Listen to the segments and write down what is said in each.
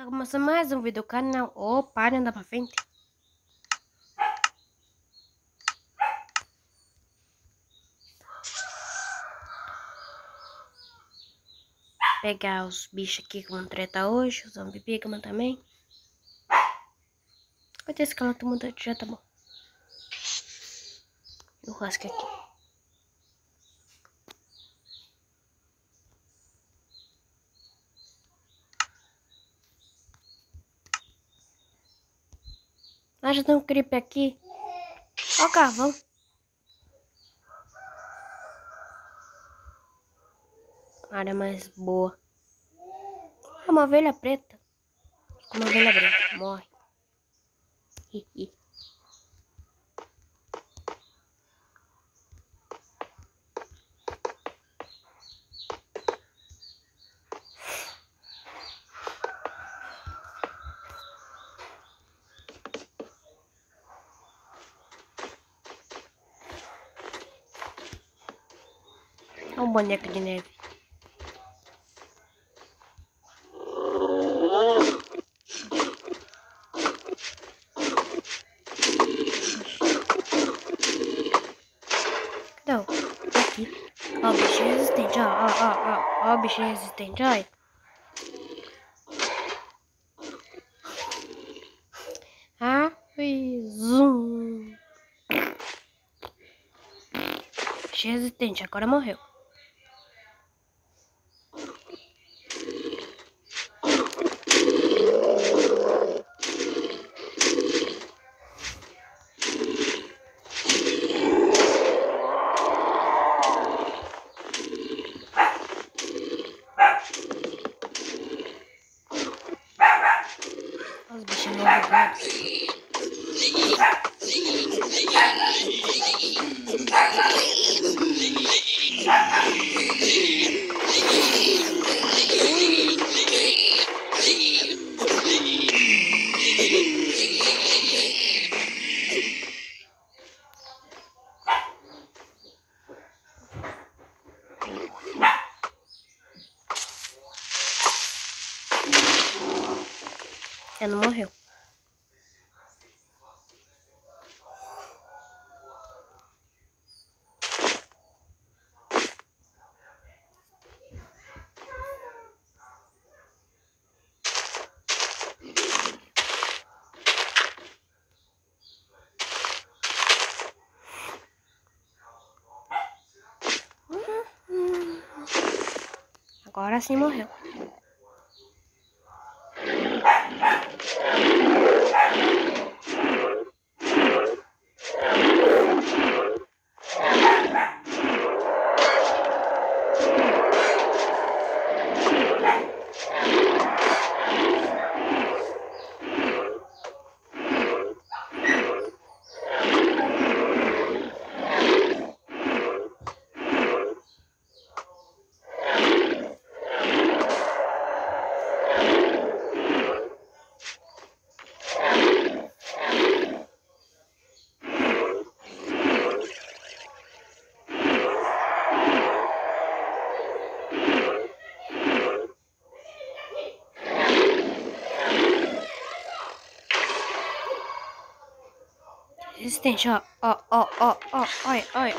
começando mais um vídeo do canal. Opa, não dá pra frente. Pegar os bichos aqui que vão tretar hoje. Os zombi pigman também. Vai ter esqueleto mutante, já tá bom. E o rasca aqui. Ah, já tem um creep aqui. Ó o carvão. Área mais boa. É uma ovelha preta. Uma ovelha branca. Morre. Hi. Olha um boneco de neve. Não, aqui. Ó, o bicho resistente, ó, o bicho resistente, olha. Zoom. Bicho resistente, agora morreu. Os bichos não bugados. Ela não morreu. Agora sim morreu. Resistente, ó, olha.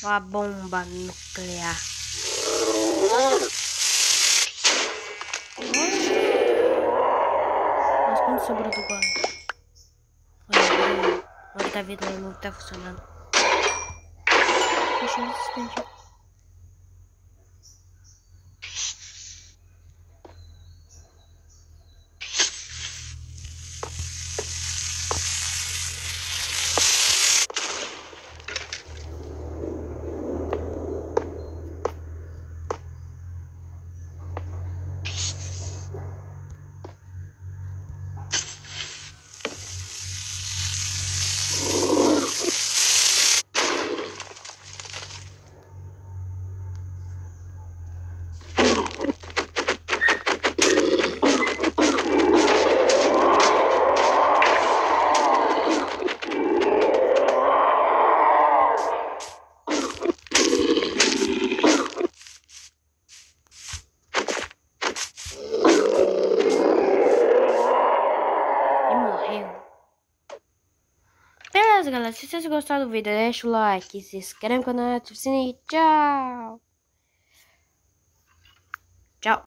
Uma bomba nuclear. Mas quando sobrou do gole? Olha, agora tá vendo não tá funcionando. Deixa eu resistente. Beleza, galera. Se vocês gostaram do vídeo, deixa o like, se inscreve no canal, ativa o sininho. Tchau!